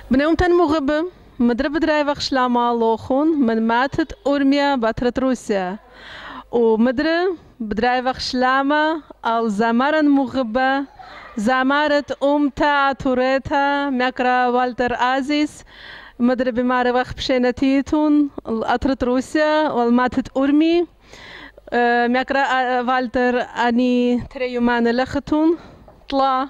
Bneumt mugbe, مدر bedrijvig slama lochun, men matet urmia batret Russia. ومدر بدرايفخ شلامة أو زمرن مغبة زمرت تا توريتا مكرا والتر أزيز مدر بمار وخ بشينتيتون الأطرت روسيا والماتت أرمي مكرا والتر أني تريومان لختون طلا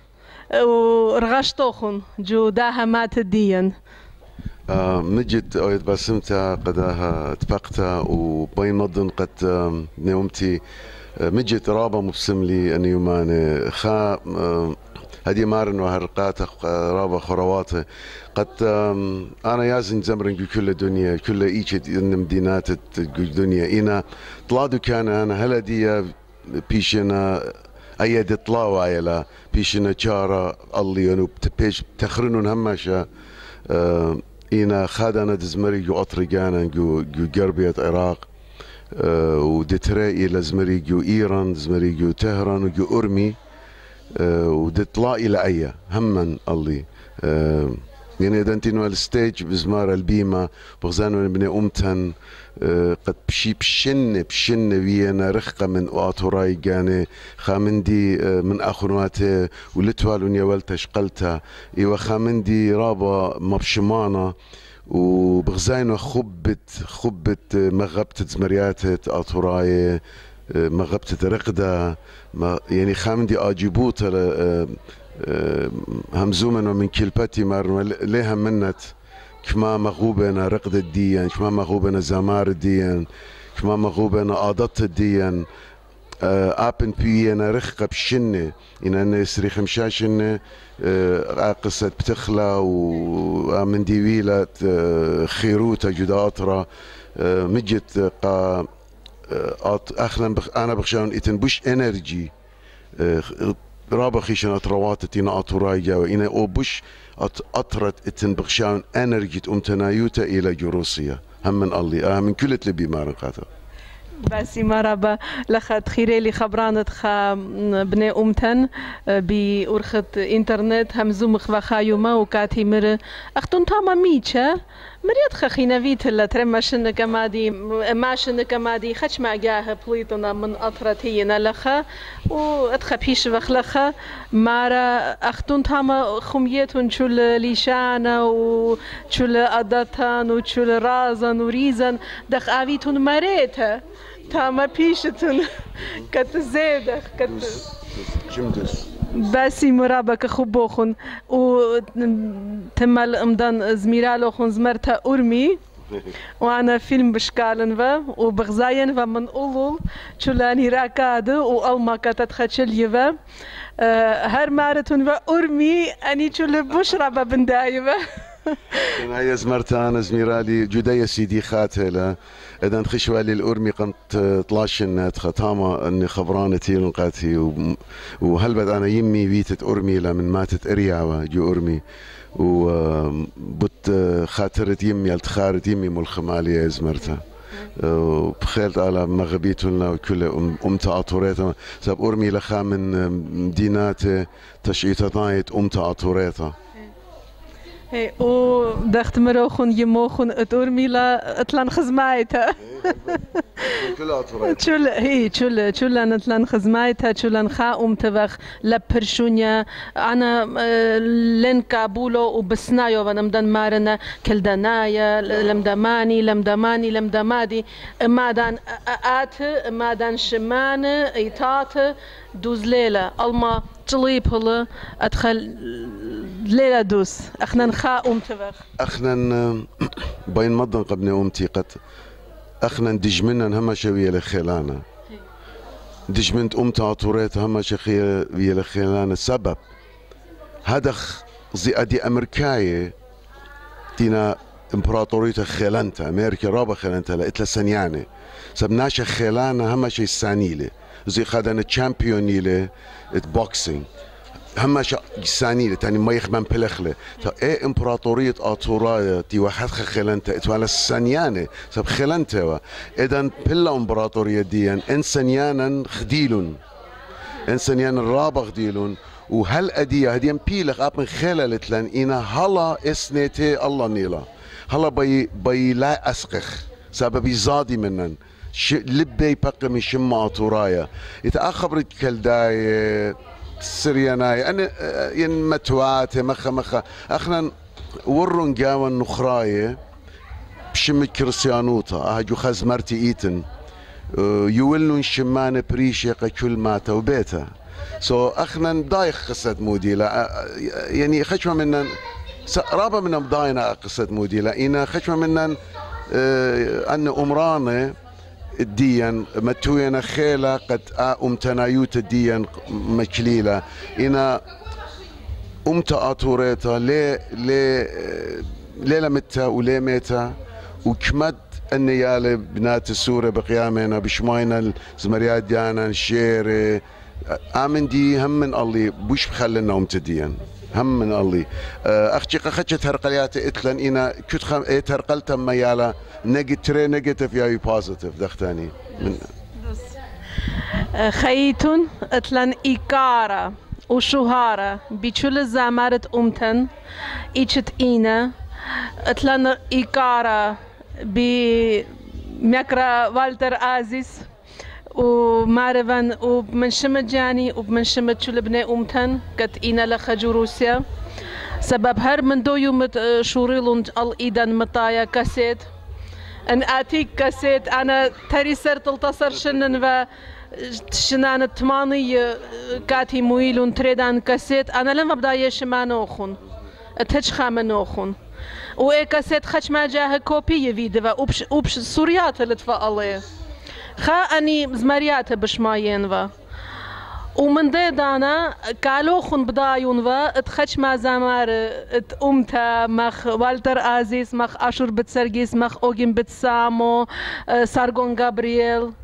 ورغشتوخن جو داها مات ديان مجد أويد باسمتا قداها اتفقتا وبين مضن قد نومتي مجد رابا مبسم لي أن يومان خا هدي مارن وهرقات رابا خرواته قد أنا يازن زمرن كل الدنيا كل إيجد إن مدينات الدنيا إنا طلادو كان أنا هلا دي بيشنا أيد طلاوا عيلا بيشنا شارة اللي أنو بتبيش تخرنون همشا إنا خادنا دزمري جو أطريقانا جو قربية عراق ودترائي لزمري جو إيران زمري جو تهران وجو أرمي ودتلا إلى أيا همن اللي يعني إذا أنتينو الستيج بزمار البيمة بغزانو بني أمتن قد بشن ويانا رخقة من واتوراي جاني خامندي من أخواتي ولتوالون يولتا شقلتا إيوا خامندي رابا مبشمانة وبغزاينو خبت مغبتة زمرياتت أطوراي مغبتة رقدة يعني خامندي آجيبوتا همزومن ومن كلبتي مار ليها منت كما مغوبنا رقد الديان كما مغوبنا زمار الديان كما مغوبنا آضت الديان آبن بينا رخقة بشنة إن أنا يسري خمشاشنة قصة بتخلى ومن ديويلة خيروتا جدا أطرة مجد أنا بخشان إتن بوش إنرجي رابا خيشن أطروات تينا أطوراي جاوة إنا أو بوش أطرت إتن بخشان أنرجيت أمتنايوتا إلى جروسيا هم من الله من كل تلبي مارن قاتل بس مرحبا لخت خيري لي خبرانت خا بني أمتن بأرخت إنترنت همزوم خوا يوما وكاتي مر أختون تاما ميتشا مريت خخينا فيت لا ترمشن كمادي ماشن كمادي خش ما جاه بليتنا من أطرتينا لخا وأدخل بيش وخلخا مارا أختون تاما خميتون شل ليشانا وشل أدتان وشل رازن وريزن دخ أبيتون مريتها تاما بيشتن كت زيدخ كت جمدس باسي مرابك خبوخن و تمال امدان زميرالوخن زمرتا أرمي وانا فيلم بشكالن وبغزاين من أولول شلاني راكاد وألما كتت خشل هر مارتون أرمي أني شل بشرب بندايبه هي زمرتان زميرالي جدية سيدي خاتلة إذا نخشوالي الأرمي قمت طلاشن ختامة أني خبرانتي لنقاتي وهل بد أنا يمي بيتت أرمي لمن ماتت أرياوة جو أرمي وبت خاطرت يمي التخارت يمي ملخمالية زمرتا وبخيلت على مغبيتنا وكل أمتا أطوريتا سب أرمي لخا من مدينات تشعيتا طايت أمتا أطوريتا ودخت مروخن يموخن اتورمي لا اتلان خزمايتا شل نتلان خزمايتا شلن خا تبخ لبرشونيا انا لين كابولو وبسنايو ونمدن مارنا كلدنايا لمدماني مادان مادان شمان ايتات دوز ليلة الما تليب هلا ادخل ليلة دوس اخنا نخا تبخ اخنا بين مضن قبل امتي قد اخنا دجمنا هما شويه لخيلانا دجمنت امتا عطوريت هما شخيه ويا لخيلانا سبب هدخ زي ادي امريكايه تينا امبراطورية خيلانتا امريكا رابا خيلانتا لقيت سنيانه سبناشا خيلانا هما شي سانيله زي خدنا تشامبيوني له بوكسينج هما سانيله تاني ما يخمن بلخله تا ايه امبراطورية اطورايا تي واحد خيلانتا اتوالا سانيانه سب خيلانتا اذا بلا امبراطورية ديان انسانيانا خديلون انسانيانا رابا خديلون وهل أدية هديم بيلخ أبن خلالت لن إنا هلا إسنيتي الله نيلا هلا بي لا أسقخ سببي زادي منن لبي بقى من شما أطورايا يتأخبرت كالداي سرياناي أنا ين متواتي مخا أخنا ورن جاوان نخراية بشمت كريستيانوتا أهجو خزمرتي إيتن يولون شمان بريشيقة كل ماتا وبيتا أخنا دايخ قصة موديلا يعني خشوة منن رابا من مضاينا قصة موديلا إنا خشوة منن أن أمرانة الديان متوينا خيلة قد أمتنايوت الديان مكليلة إنا أمتا أطوريتا ليه لمتا وليه ميتا وكمد النيالة بنات السورة بقيامنا بشماينا الزمريات ديانا الشير آمن دي هم من الله بوش بخلنا أمتديان هم من الله أختي قخدش ترقليات إتلن إنا كنت ترقلت ميالا نيجاتيف يا بوزيتيف دختاني خيتون إتلن إيكارا وشهارة بيشول زمارة أمتن إيشت إينا إتلن إيكارا بمكرا والتر عزيز ومعرفن وبمنشمت جاني وبمنشمت شو لبنى أمتن كت إينا لخجو روسيا سبب هر من دو يوم شوريلون الإيدان مطايا كاسيت أن آتيك كاسيت أنا تري سرت التصر شنن و شنان التماني كاتي مويلون تريدان كاسيت أنا لما بدأ يشما نوخون تهج خامة نوخون وإيه كاسيت خش ما جاه كوبي فيديو وبش سوريات اللي تفعليه خا أني زمريات بشماين و ومن دانا كالوخن بدايون و اتخش ما زمار ات أمتا مخ والتر عزيز مخ أشور بتسرجيس مخ أوجين بتسامو سارغون غابرييل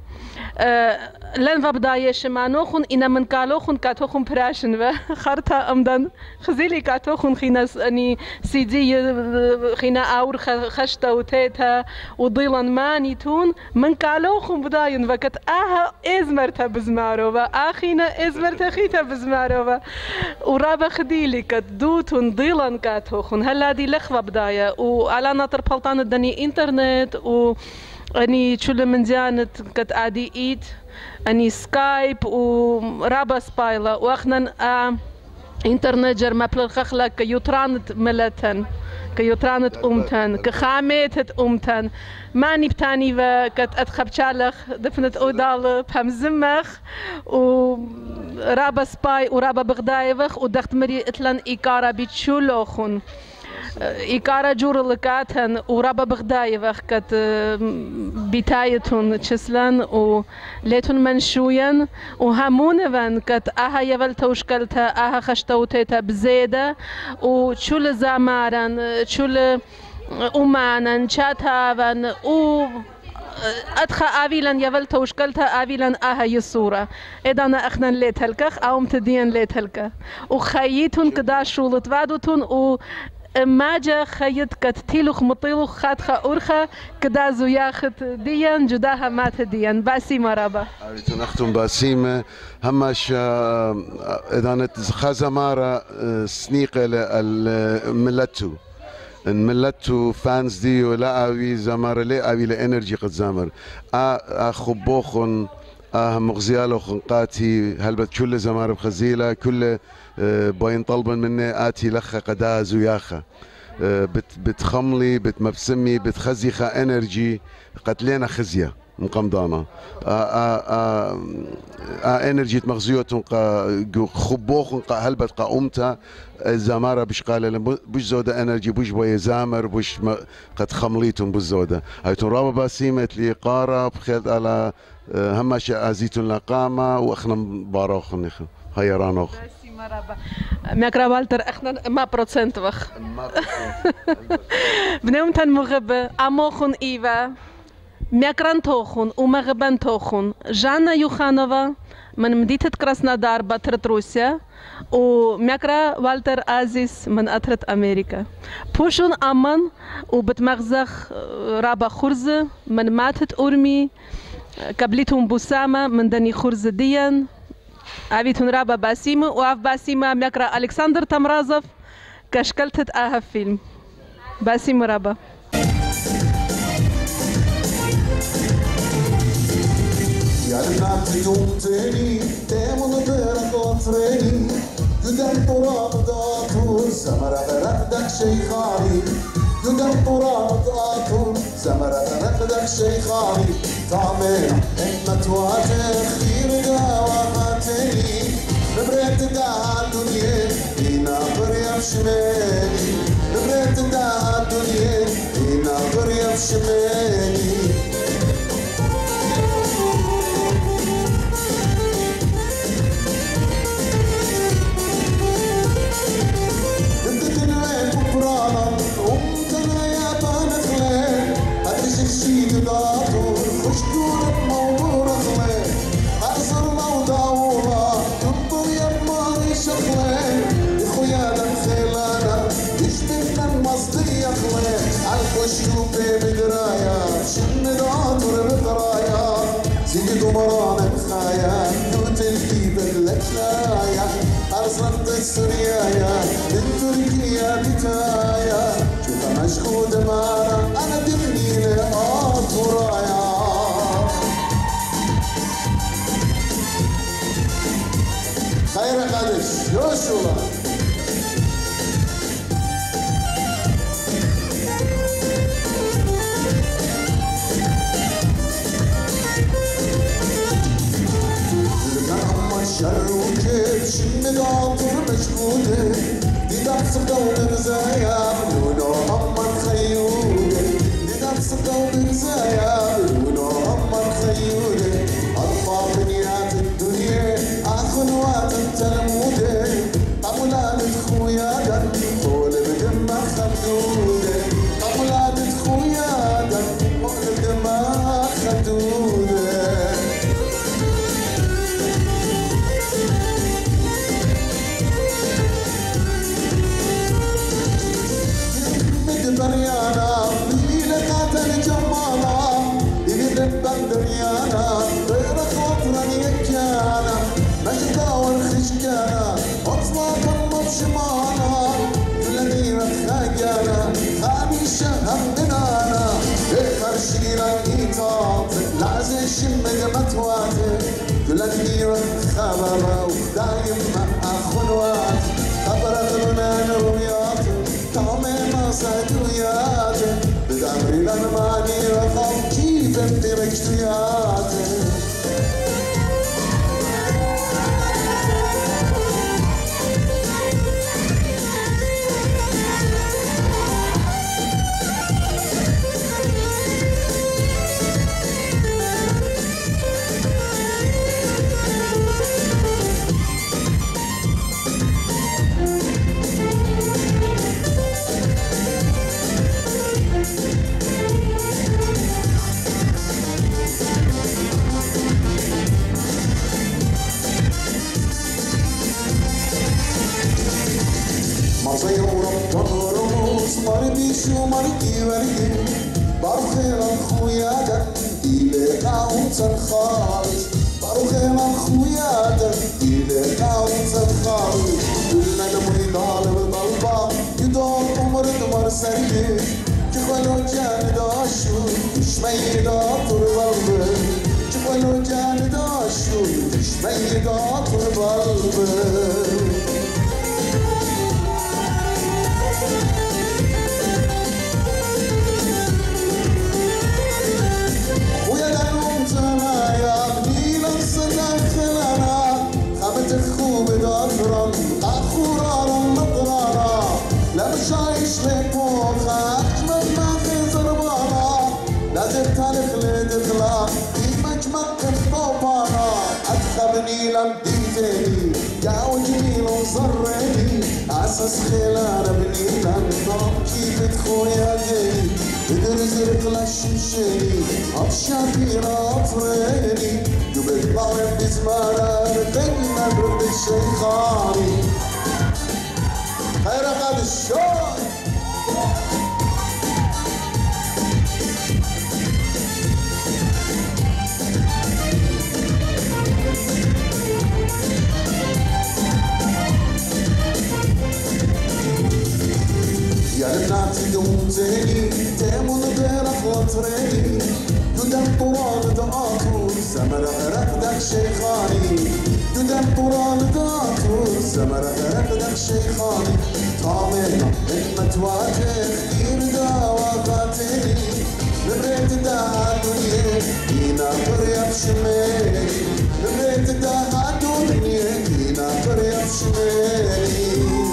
لن وبداية شمانوخن إنا من كالوخن كاتوخن براشن و خرطة أمدن خزيلي كاتوخن خينا أني سيدي خينا أور خشتا وتيتا وضيلن ماني تون من كالوخن بداين وكت إزمرتا بزمارو و آخينا إزمرتا خيتا بزمارو و ورابا خديلي كت دوتون ضيلن كاتوخن هلا دي لخوة بداية وعلى ناطر بلطان الدني إنترنت و أني شو من زيانت كت عادي إيد أني سكايب ورابا سبايلا وأخنا إنترنت جر مبلغ خخلا كيوترانت ملتن كيوترانت أمتن كخاميت أمتن ماني بتاني وكت أدخب شالخ دفنت أودال بهمزمخ ورابا سباي ورابا بغدايوخ ودخت مري إتلان إيكارا بيتشو لوخون إيكارا جور لكاتن ورابا بغداي وقت بتايتون تشسلن وليتون منشوين وهمون وان كت أها يول توشكلتا أها خشتوتيتا بزيدة وشول زامارن شول أمانن شاتاون أدخى آفيلن يول توشكلتا آفيلن أها يسورة إدانا أخنا ليتهلكخ أو متدين ليتهلكه وخيتون كدا شولت وادوتون ماجا خيط كتيلوخ مطيلوخ خاتخا أورخا كدا زوياخت ديان جداها مات ديان باسي مرابا أريتون أختم باسيمة هماش إذا خازمارة سنيقة الملتو الملتو فانز دي ولا أوي زمارة لا أوي لإنرجي قد زمر أخبوخن مغزيالوخن قاتي هلبت كل زمارة بخزيلة كل باين طلبا مني آتي لخا قدا زوياخا بتخملي بتمبسمي بتخزيخا انرجي قتلينا خزيه مقمضانا انرجي مغزيوتن خبوخن هلبت قا زمارة بش قال بوش زودة انرجي بوش بوي زامر بوش قد خمليتن بوش زودة هايتون رابا باسيمة لي قارة بخيط على هماش ازيتون لقامة واخنا باروخن هيا رانوخ ماكرا والتر اخنا ما بروسنت وخ بنوم تن مغبة اموخن ايوا ماكران توخن ومغبان توخن جانا يوخانوفا من مدينة كراسنودار باترت روسيا وماكرا والتر عزيز من أترت أمريكا بوشون أمان وبتمغزخ رابا خرزة من ماتت أورمي قبلتهم بسامة من دني خرزة ديان أبيتون رابا باسيم وأف باسيمة ميكرا ألكسندر تمرازف كشكلت أها فيلم باسيم رابا يا النعت يوم تاني تامل بيرك وطريني قدام تراب داتور سمرة بردك شيخاني قدام تراب داتور سمرة بردك شيخاني طعمين إما تواتر خير دواقاتني ببريت داها الدنيا إنا بريم شمالي ببريت داها الدنيا إنا بريم شمالي شوفي بدرايا شم العطر بقرايا زيد مرانك خايا دوت الكيب اللتلايا أرسلت السوريايا من تركيا بتايا شوفها مشهود معنا أنا دمني لأطرايا خير قدش يوشوا شر وكيف شم العطر مشكوده دي نفس الدولة مزايا لونه أمر خيوده دي نفس الدولة مزايا لونه أمر خيوده أرفع بنيات الدنيا أخوات التلموده أولاد خويا دم طول بدمه خدوده أولاد خويا دم طول بدمه خدوده بريانا ليلة قاتل جمالا اللي ببن دريانا غير خاطرا يكيانا مجدا والخشكانا اطلاقا بشمانا كل خايانا خاميشة همدنانا فرشيلا ايطاط لازم شم متواتر كل خبابا ودايم مع اخوات خبرت لنا نرويات طعمي صدوياته بدمري لنماني رقم كيف انتي مكتوياته شو مركي ورقي بارخير الخويا دقي لقاوت الخالص بارخير الخويا دقي لقاوت الخالص كلنا نمري ضالب ضلبا يدور عمر دمر سرقي جخلو جان داشو شمي داطر ضلبي جخلو جان داشو شمي داطر ضلبي شايش لبوخا أجمل ما في زربانا لازم تاريخ لدخلا في مجمع الطوبانا أدخبني لمديتني جاوجني وصرني أساس خلال ابني لنضرب كيف تخويا ديني بدرز رقل الشمشيني أبشابيرا أطريني قبل طعم بزمانا بدينا برب الشيخاني خير قد الشوي تهني تامون غيرك وطريني تدم طرال دقاطور سمر غرقدك شيخاني تدم طرال دقاطور سمر غرقدك شيخاني طامنا إما تواجه كثير داوا قاتلي نبريت داها الدنيا هنا بريا بشمالي نبريت داها الدنيا هنا بريا بشمالي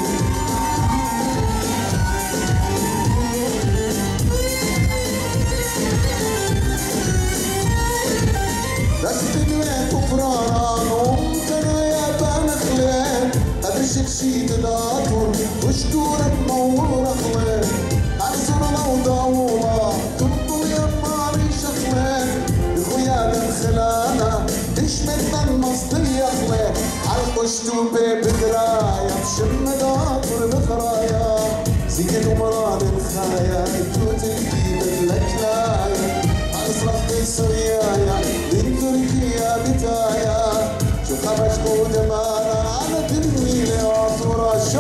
دستني كفران ومتنا يا بان خلان قدرشك شي تداتر وشكورك نور اخوان اكسر لو ضوما تبطل يا ماري شخلان بخويا بالخلانة تشمتنا المصدي اخوان عالقشتوبة بدرايا بشم داتر بخرايا زيد ومران الخايا توتلكي باللكلايا عالصرف بالسريايا من تركيا بتايا شو خبش قود مانا على تنويل عصورة شو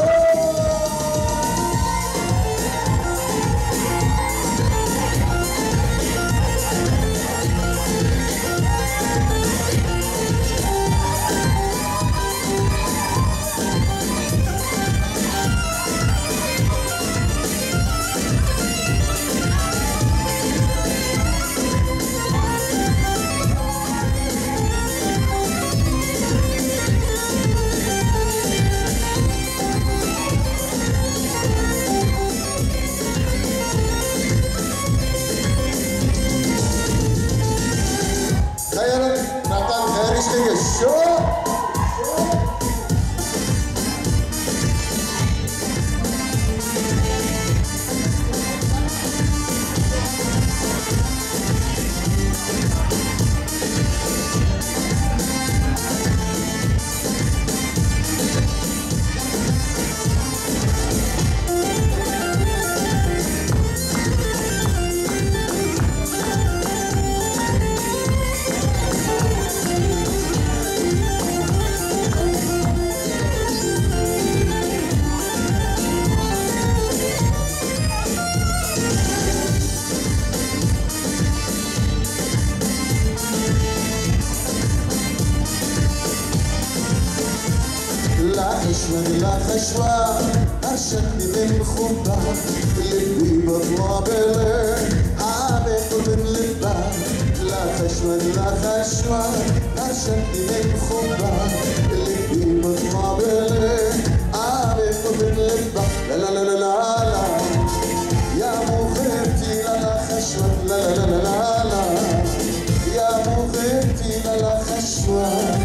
لا خشوة أرشدني من خبة اللي بطلع بلي عابق من لبة لا خشوة أرشدني من خبة اللي بطلع بلي عابق من لبة لا لا لا لا لا لا يا مغيرتي لا لا خشوة لا لا لا لا لا يا مغيرتي لا لا خشوة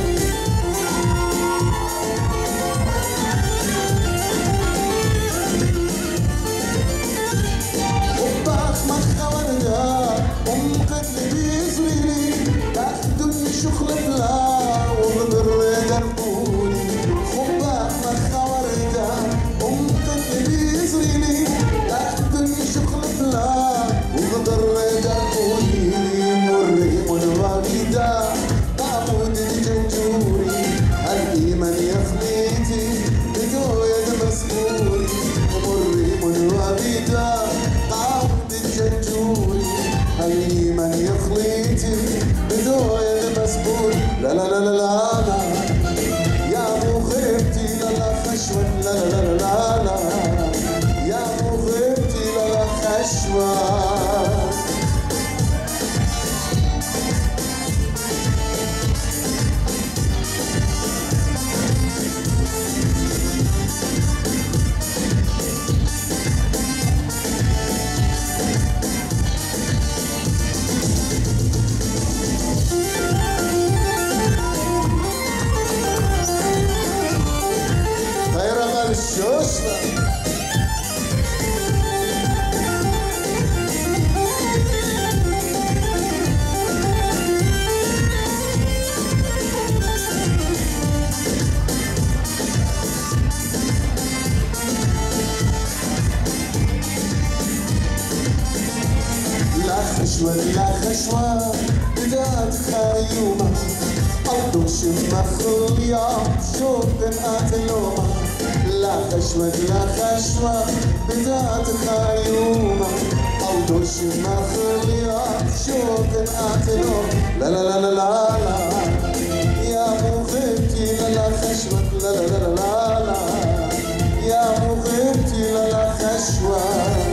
شخل بلا وبضر دربوني خباك مخا وردة أمك بيزريني تاخدني شخل بلا وبضر دربوني مري منواليدا تعبود الجنجوري الإيمان يخليتي بدوية مسؤولي مري منواليدا تعبود الجنجوري الإيمان يخليتي بدوية لا لا لا لا لا يا مغيبتي لا لا خشوة لا لا لا لا لا يا مغيبتي لا لا خشوة خشوة لا خشوة بدات خيومة أرض شمخ اليوم شوف بنقات اليوم لا خشمك لا خشمة بدات خيومة أو دوش ما خليات شوق قاتلهم لا لا لا لا لا لا يا مغيبتي لا لا خشمك لا لا لا لا لا يا مغيبتي لا لا خشوة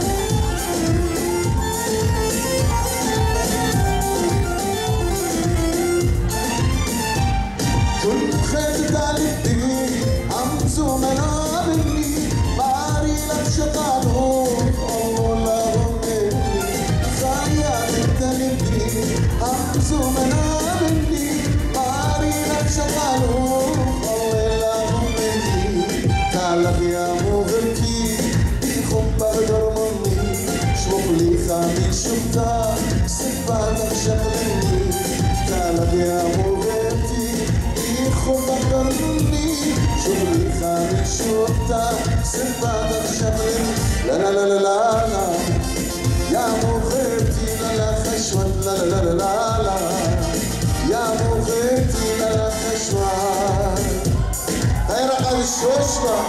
كنت خيت قلبي عم زمنا مني ماري لك شقالهم اللهم مني خيال قلبي عم زمنا مني ماري لك شقالهم اللهم مني تعلق يا مغرتي بيخم بقدر مني شغلي خامي شفتها صفاتك شغلني تعلق يا مغرتي بقدر مني شغلي خامي شفتها صفاتك شغلني لا لا لا لا لا يا مغرتي لا لا خشوة لا لا لا لا لا يا مغرتي لا لا خشوة هاي رقم الشوشبة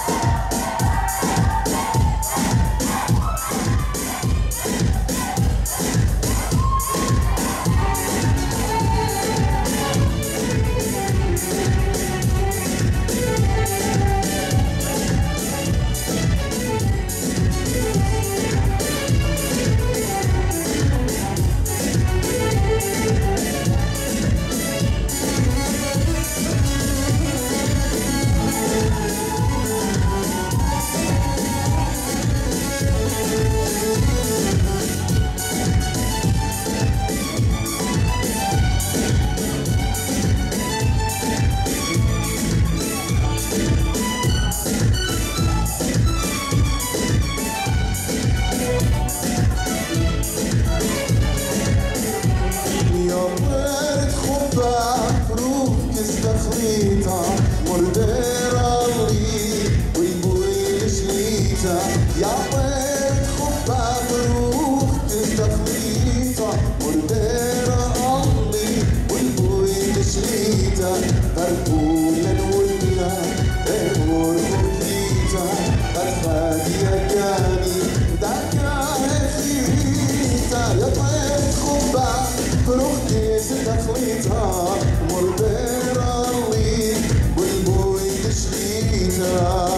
يا طير خبا بروح تستخليطة مرديرة الله والبوي تشليطة فرقولا الولا امور خبليطة الفادي يجاني ذاكرة خيطة يا طير خبا بروح تستخليطة مرديرة الله والبوي تشليطة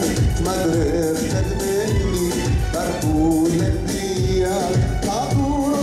تمدرب مني بركون الدنيا تعطور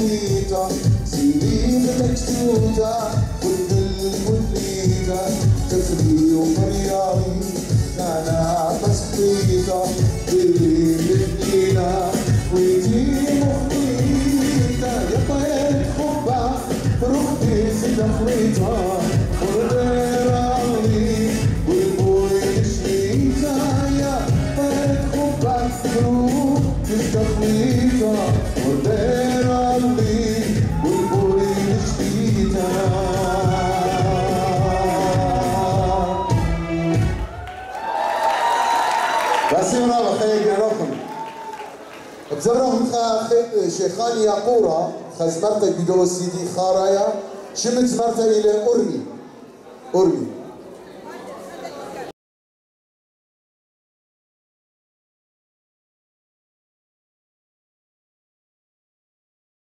مخيطة سنين مكتوتة كل المدليتة تفري ومرياري أنا مسقيطة اللي بدينا ويجي مخيطة يا طير حبة بروحي في تخليطة والغير علي والبوي شريطة يا طير حبة بروحي في تخليطة والغير علي والبوي شريطة. باسم رابع خير يراكم بزرهم شيخان ياقورا خزمرتك بدو سيدي خارايا شمت زمرتها إلى أرمي